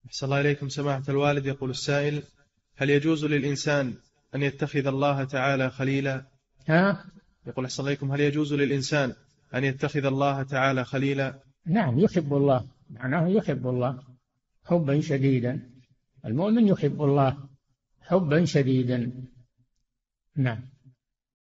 أحسن الله إليكم سماحة الوالد. يقول السائل: هل يجوز للإنسان أن يتخذ الله تعالى خليلا؟ ها؟ يقول أحسن الله إليكم: هل يجوز للإنسان أن يتخذ الله تعالى خليلا؟ نعم، يحب الله، معناه يحب الله حبا شديدا. المؤمن يحب الله حبا شديدا. نعم.